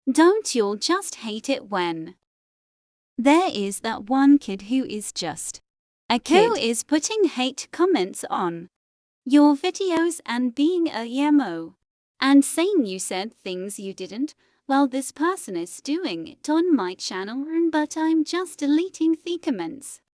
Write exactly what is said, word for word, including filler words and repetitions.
Don't you just hate it when there is that one kid who is just a kid who is putting hate comments on your videos and being a emo and saying you said things you didn't? Well, this person is doing it on my channel, but I'm just deleting the comments.